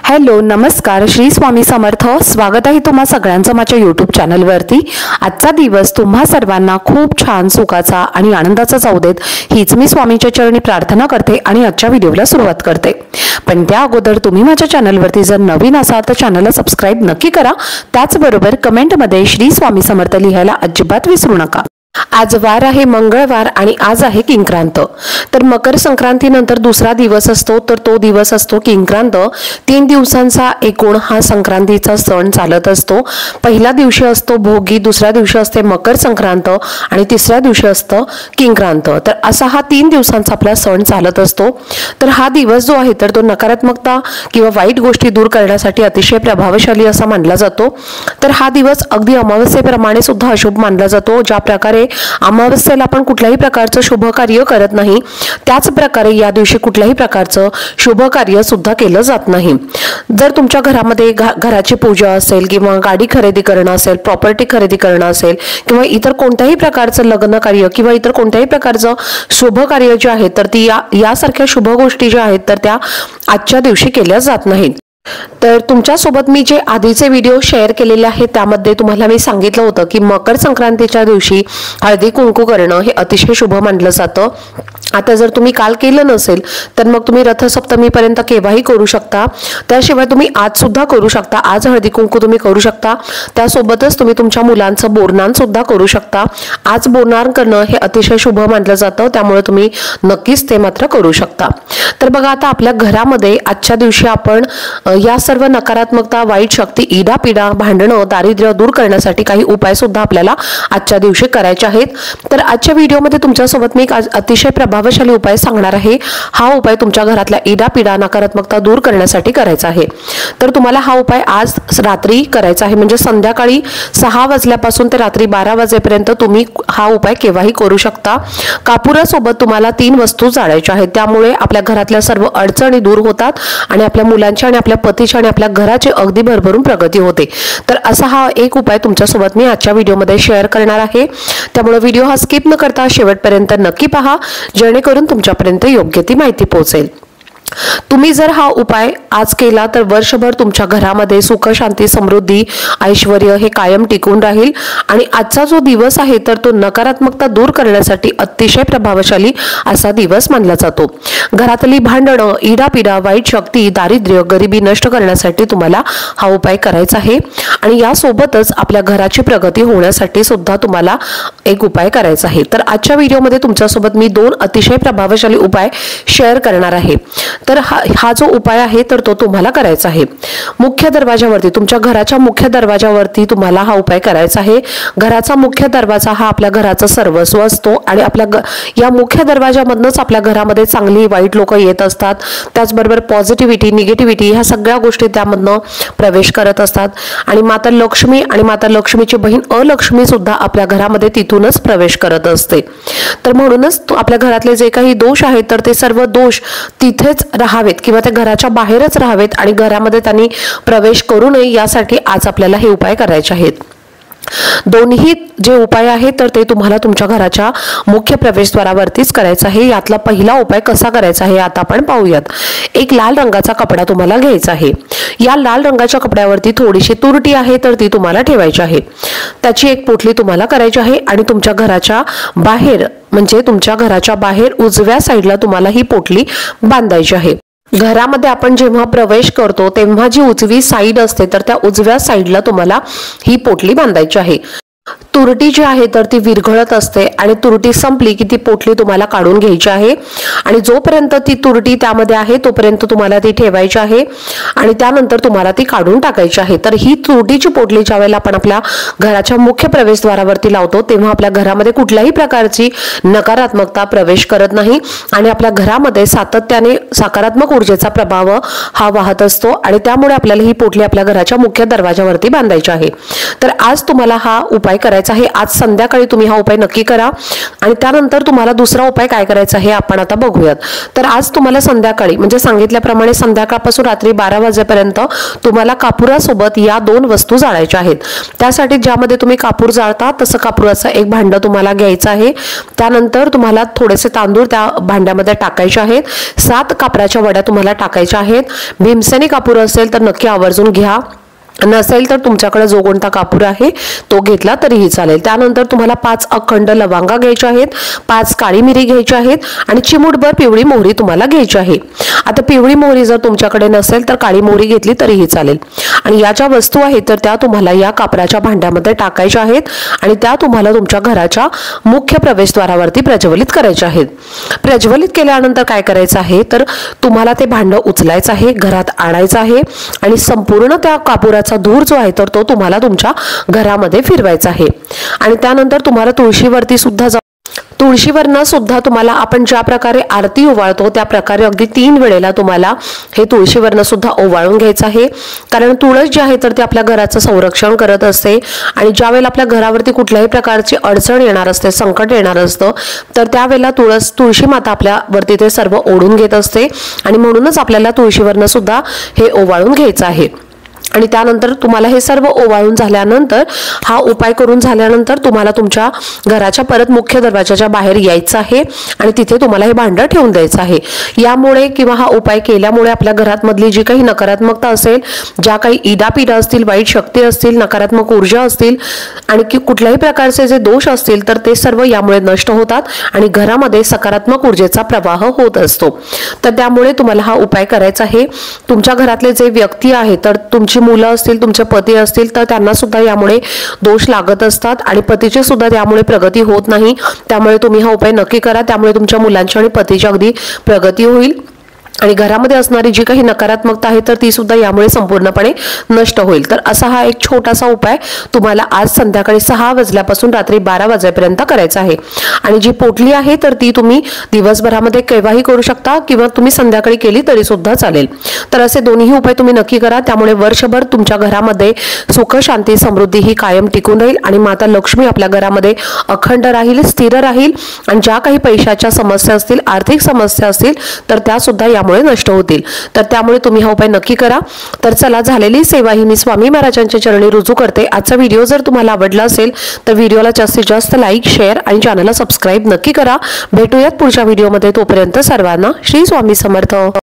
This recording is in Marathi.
हॅलो नमस्कार श्री स्वामी समर्थ। स्वागत आहे तुम्हा सगळ्यांचं माझ्या यूट्यूब चॅनलवरती। आजचा दिवस तुम्हा सर्वांना खूप छान सुखाचा आणि आनंदाचा जाऊ देत हीच मी स्वामींच्या चरणी प्रार्थना करते आणि आजच्या व्हिडिओला सुरुवात करते। पण त्या अगोदर तुम्ही माझ्या चॅनलवरती जर नवीन असाल तर चॅनलला सबस्क्राइब नक्की करा। त्याचबरोबर कमेंटमध्ये श्री स्वामी समर्थ लिहायला अजिबात विसरू नका। आज वार आहे मंगळवार आणि आज आहे किंक्रांत। तर मकर संक्रांतीनंतर दुसरा दिवस असतो तर तो दिवस असतो किंक्रांत। 3 दिवसांचा एकूण हा संक्रांतीचा सण चालत असतो। पहिला दिवशी असतो भोगी, दुसऱ्या दिवशी असते मकर संक्रांत आणि तिसऱ्या दिवशी असतं किंक्रांत। तर असा हा 3 दिवसांचा आपला सण चालत असतो। तर हा दिवस जो आहे तर तो नकारात्मकता किंवा वाईट गोष्टी दूर करण्यासाठी अतिशय प्रभावशाली असा मानला जातो। तर हा दिवस अगदी अमावस्येप्रमाणे सुद्धा अशुभ मानला जातो। ज्या प्रकारे अमावस्येला आपण कुठल्याही प्रकारचं शुभ कार्य करत नाही, त्याच प्रकारे या दिवशी कुठल्याही प्रकारचं शुभ कार्य सुद्धा केलं जात नाही। जर तुमच्या घरामध्ये घराची पूजा असेल किंवा गाडी खरेदी करणं असेल, प्रॉपर्टी खरेदी करणं असेल किंवा इतर कोणत्याही प्रकारचं लग्न कार्य किंवा इतर कोणत्याही प्रकारचं शुभ कार्य जे आहे तर ती यासारख्या शुभ गोष्टी ज्या आहेत तर त्या आजच्या दिवशी केल्या जात नाहीत। तर तुमच्यासोबत मी जे आधीचे व्हिडिओ शेअर केलेले आहेत त्यामध्ये तुम्हाला मी सांगितलं होतं की मकर संक्रांतीच्या दिवशी हळदी कुंकू करणं हे अतिशय शुभ मानलं जातं। आता जर तुम्ही काल केलं नसेल तर मग तुम्ही रथसप्तमीपर्यंत केव्हाही करू शकता। त्याशिवाय तुम्ही आज सुद्धा करू शकता। आज हळदी कुंकू तुम्ही करू शकता। त्यासोबतच तुम्ही तुमच्या मुलांचं बोरनान सुद्धा करू शकता। आज बोरनान करणं हे अतिशय शुभ मानलं जातं, त्यामुळे तुम्ही नक्कीच ते मात्र करू शकता। तर बघा आता आपल्या घरामध्ये आजच्या दिवशी आपण या सर्व नकारात्मकता, वाईट शक्ती, इडापिडा, भांडणं, दारिद्र्य दूर करण्यासाठी काही उपाय सुद्धा आपल्याला आजच्या दिवशी करायचे आहेत। तर आजच्या व्हिडिओमध्ये तुमच्यासोबत मी एक अतिशय प्रभावशाली उपाय सांगणार आहे। हा उपाय तुमच्या घरातल्या इडापिडा, नकारात्मकता दूर करण्यासाठी करायचा आहे। तर तुम्हाला हा उपाय आज रात्री करायचा आहे, म्हणजे संध्याकाळी 6 वाजल्यापासून ते रात्री 12 वाजेपर्यंत तुम्ही हा उपाय केव्हाही करू शकता। कापुरासोबत तुम्हाला 3 वस्तू जाळायच्या आहेत, त्यामुळे आपल्या घरातल्या सर्व अडचणी दूर होतात आणि आपल्या मुलांच्या आणि आपल्या पतीच्या आणि आपल्या घराची अगदी भरभरून प्रगती होते। तर असा हा एक उपाय तुमच्यासोबत मी आजच्या व्हिडिओमध्ये शेअर करणार आहे, त्यामुळे व्हिडिओ हा स्किप न करता शेवटपर्यंत नक्की पहा, जेणेकरून तुमच्यापर्यंत योग्य ती माहिती पोहोचेल। तुम्ही जर हा उपाय आज केला तर वर्षभर तुमच्या घरामध्ये सुख, शांती, समृद्धी, ऐश्वर्य हे कायम टिकून राहील आणि आजचा जो दिवस आहे तर तो नकारात्मकता दूर करण्यासाठी अतिशय प्रभावशाली असा दिवस मानला जातो। घरातली भांडणं, इडापिडा, वाईट शक्ती, दारिद्र्य, गरिबी नष्ट करण्यासाठी तुम्हाला हा उपाय करायचा आहे आणि यासोबतच आपल्या घराची प्रगती होण्यासाठी सुद्धा तुम्हाला एक उपाय करायचा आहे। तर आजच्या व्हिडिओमध्ये तुमच्यासोबत मी 2 अतिशय प्रभावशाली उपाय शेअर करणार आहे। तर हा जो उपाय आहे तर तो तुम्हाला करायचा आहे मुख्य दरवाजावरती, तुमच्या घराच्या मुख्य दरवाजावरती तुम्हाला हा उपाय करायचा आहे। घराचा मुख्य दरवाजा हा आपल्या घराचं सर्वस्व असतो आणि आपल्या या मुख्य दरवाजामधूनच आपल्या घरामध्ये चांगली वाईट लोक येत असतात। त्याचबरोबर पॉझिटिव्हिटी, निगेटिव्हिटी ह्या सगळ्या गोष्टी त्यामधनं प्रवेश करत असतात आणि माता लक्ष्मी आणि माता लक्ष्मीची बहीण अलक्ष्मी सुद्धा आपल्या घरामध्ये तिथूनच प्रवेश करत असते। तर म्हणूनच आपल्या घरातले जे काही दोष आहेत तर ते सर्व दोष तिथेच राहावेत किंवा त्या घराच्या बाहेरच राहावेत आणि घरामध्ये त्यांनी प्रवेश करू नये, यासाठी आज आपल्याला हे उपाय करायचे आहेत। दोन्ही जे उपाय आहेत तर ते तुम्हाला तुमच्या घराच्या मुख्य प्रवेशद्वारावरतीच करायचं आहे। यातला पहिला उपाय कसा करायचा आहे आता आपण पाहूयात। एक लाल रंगाचा कपडा तुम्हाला घ्यायचा आहे। या लाल रंगाच्या कपड्यावरती थोडीशी तुरटी आहे तर ती तुम्हाला ठेवायची आहे। त्याची एक पोटली तुम्हाला करायची आहे आणि तुमच्या घराच्या बाहेर, म्हणजे तुमच्या घराच्या बाहेर उजव्या साईडला तुम्हाला ही पोटली बांधायची आहे। घरामध्ये आपण जेव्हा प्रवेश करतो तेव्हा जी उजवी साईड असते तर त्या उजव्या साईडला तुम्हाला ही पोटली बांधायची आहे। तुरटी जी आहे तर ती विरघळत असते आणि तुरटी संपली की ती पोटली तुम्हाला काढून घ्यायची आहे आणि जोपर्यंत ती तुरटी त्यामध्ये आहे तोपर्यंत तुम्हाला ती ठेवायची आहे आणि त्यानंतर तुम्हाला ती काढून टाकायची आहे। तर ही तुरटीची पोटली ज्यावेळेला आपण आपल्या घराच्या मुख्य प्रवेशद्वारावरती लावतो तेव्हा आपल्या घरामध्ये कुठल्याही प्रकारची नकारात्मकता प्रवेश करत नाही आणि आपल्या घरामध्ये सातत्याने सकारात्मक ऊर्जेचा प्रभाव हा वाहत असतो आणि त्यामुळे आपल्याला ही पोटली आपल्या घराच्या मुख्य दरवाजावरती बांधायची आहे। तर आज तुम्हाला हा उपाय उपाय करायचा आहे। आज संध्याकाळी तुम्ही हा उपाय नक्की करा आणि त्यानंतर तुम्हाला दुसरा उपाय काय करायचा हे आपण आता बघूयात। तर आज तुम्हाला संध्याकाळी म्हणजे सांगितल्याप्रमाणे संध्याकाळपासून रात्री 12 वाजेपर्यंत तुम्हाला कापुरासोबत या 2 वस्तू जाळायच्या आहेत। त्यासाठी ज्यामध्ये तुम्ही कापूर जाळता तसं कापुराचं एक भांडं तुम्हाला घ्यायचं आहे। त्यानंतर तुम्हाला थोडेसे तांदूळ त्या भांड्यामध्ये टाकायचे आहेत। 7 कापराच्या वड्या तुम्हाला टाकायच्या आहेत। भीमसेनी कापूर असेल तर नक्की आवर्जून घ्या, नसेल तर तुमच्याकडे जो कोणता कापूर आहे तो घेतला तरीही चालेल। त्यानंतर तुम्हाला 5 अखंड लवंगा घ्यायच्या आहेत, 5 काळी मिरी घ्यायची आहेत आणि चिमूटभर पिवळी मोहरी तुम्हाला घ्यायची आहे। आता पिवळी मोहरी जर तुमच्याकडे नसेल तर काळी मोहरी घेतली तरीही चालेल। आणि या ज्या वस्तू आहेत तर त्या तुम्हाला या कापराच्या भांड्यामध्ये टाकायच्या आहेत आणि त्या तुम्हाला तुमच्या घराच्या मुख्य प्रवेशद्वारावरती प्रज्वलित करायच्या आहेत। प्रज्वलित केल्यानंतर काय करायचं आहे तर तुम्हाला ते भांडं उचलायचं आहे, घरात आणायचं आहे आणि संपूर्ण त्या कापुराचा धूर जो आहे तर तो तुम्हाला तुमच्या घरामध्ये फिरवायचा आहे। आणि त्यानंतर तुम्हाला तुळशीवरती सुद्धा तुळशीवरनं सुद्धा तुम्हाला आपण ज्या प्रकारे आरती ओवाळतो त्या प्रकारे अगदी 3 वेळेला तुम्हाला हे तुळशीवरनं सुद्धा ओवाळून घ्यायचं आहे। कारण तुळस जी आहे तर ती आपल्या घराचं संरक्षण करत असते आणि ज्या वेळेला आपल्या घरावरती कुठल्याही प्रकारची अडचण येणार असते, संकट येणार असतं, तर त्यावेळेला तुळशी माता आपल्यावरती ते सर्व ओढून घेत असते आणि म्हणूनच आपल्याला तुळशीवरनं सुद्धा हे ओवाळून घ्यायचं आहे। आणि त्यानंतर तुम्हाला हे सर्व ओवाळून झाल्यानंतर हा उपाय करून झाल्यानंतर तुम्हाला तुमच्या घराच्या परत मुख्य दरवाजाच्या बाहेर यायचं आहे आणि तिथे तुम्हाला हे भांडं ठेवून द्यायचं आहे। यामुळे किंवा हा उपाय केल्यामुळे आपल्या घरात मधली जी काही नकारात्मकता असेल, ज्या काही इडापिडा असतील, वाईट शक्ती असतील, नकारात्मक ऊर्जा असतील आणि कुठल्याही प्रकारचे जे दोष असतील तर ते सर्व यामुळे नष्ट होतात आणि घरामध्ये सकारात्मक ऊर्जेचा प्रवाह होत असतो। तर त्यामुळे तुम्हाला हा उपाय करायचा आहे। तुमच्या घरातले जे व्यक्ती आहेत तर तुमची मुलं असतील, तुमचे पती असतील तर त्यांना सुद्धा यामुळे दोष लागत असतात आणि पतीची सुद्धा त्यामुळे प्रगती होत नाही। त्यामुळे तुम्ही हा उपाय नक्की करा, त्यामुळे तुमच्या मुलांची आणि पतीची अगदी प्रगती होईल आणि घरामध्ये असणारी जी काही नकारात्मकता आहे तर ती सुद्धा यामुळे संपूर्णपणे नष्ट होईल। तर असा हा एक छोटासा उपाय तुम्हाला आज संध्याकाळी 6 वाजल्यापासून रात्री 12 वाजेपर्यंत करायचा आहे। आणि जी पोटली आहे तर ती तुम्ही दिवसभरामध्ये केव्हाही करू शकता किंवा तुम्ही संध्याकाळी केली तरी सुद्धा चालेल। तर असे दोन्ही उपाय तुम्ही नक्की करा, त्यामुळे वर्षभर तुमच्या घरामध्ये सुख, शांती, समृद्धी ही कायम टिकून राहील आणि माता लक्ष्मी आपल्या घरामध्ये अखंड राहील, स्थिर राहील आणि ज्या काही पैशाच्या समस्या असतील, आर्थिक समस्या असतील तर त्या सुद्धा यामुळे नष्ट होतील। तर त्यामुळे तुम्ही हा उपाय नक्की करा। तर चला, झालेली सेवा ही मी स्वामी महाराजांच्या चरणी रुजू करते। आजचा व्हिडिओ जर तुम्हाला आवडला असेल तर व्हिडिओला जास्तीत जास्त लाईक, शेअर आणि चॅनलला सबस्क्राईब नक्की करा। भेटूयात पुढच्या व्हिडिओमध्ये, तोपर्यंत सर्वांना श्री स्वामी समर्थ।